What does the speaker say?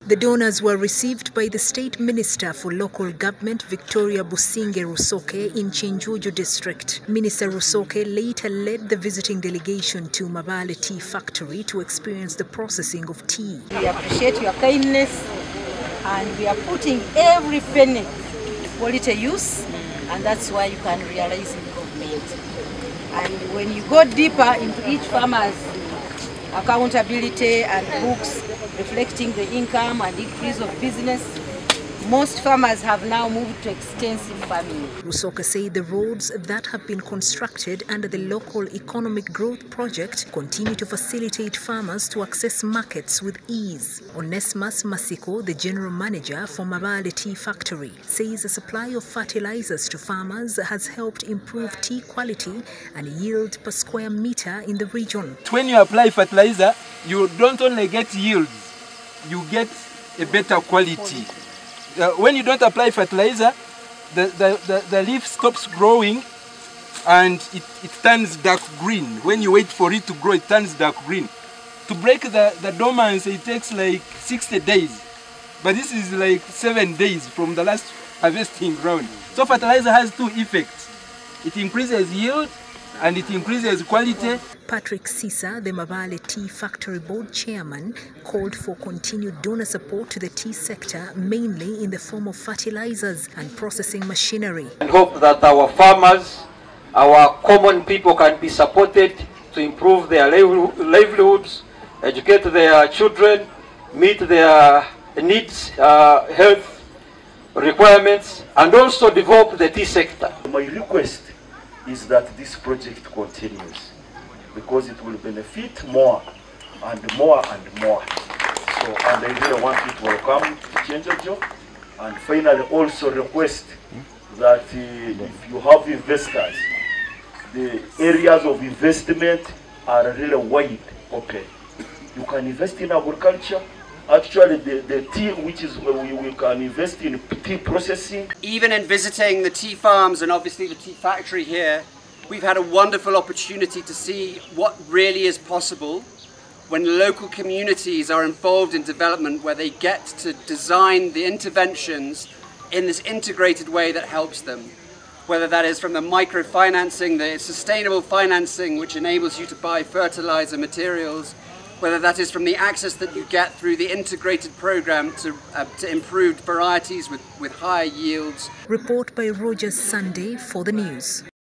The donors were received by the State Minister for Local Government, Victoria Businge Rusoke, in Chenjojo District. Minister Rusoke later led the visiting delegation to Mabale Tea Factory to experience the processing of tea. We appreciate your kindness, and we are putting every penny to quality use, and that's why you can realize improvement. And when you go deeper into each farmer's accountability and books reflecting the income and increase of business, most farmers have now moved to extensive farming. Rusoke said the roads that have been constructed under the Local Economic Growth Project continue to facilitate farmers to access markets with ease. Onesmus Masiko, the general manager for Mabale Tea Factory, says the supply of fertilizers to farmers has helped improve tea quality and yield per square meter in the region. When you apply fertilizer, you don't only get yields, you get a better quality. When you don't apply fertilizer, the leaf stops growing and it turns dark green. When you wait for it to grow, it turns dark green. To break the dormancy, it takes like 60 days. But this is like 7 days from the last harvesting round. So fertilizer has two effects. It increases yield and it increases quality. Patrick Sisa, the Mabale Tea Factory Board Chairman, called for continued donor support to the tea sector, mainly in the form of fertilizers and processing machinery. And hope that our farmers, our common people can be supported to improve their livelihoods, educate their children, meet their needs, health requirements, and also develop the tea sector. My request is that this project continues, because it will benefit more and more and more. So, and I really want you to welcome to Chenjojo, and finally also request that if you have investors, the areas of investment are really wide open. You can invest in agriculture. Actually, the tea, which is where we can invest in tea processing. Even in visiting the tea farms and obviously the tea factory here, we've had a wonderful opportunity to see what really is possible when local communities are involved in development, where they get to design the interventions in this integrated way that helps them. Whether that is from the microfinancing, the sustainable financing which enables you to buy fertilizer materials, whether that is from the access that you get through the integrated program to improved varieties with higher yields. Report by Rogers Sunday for the news.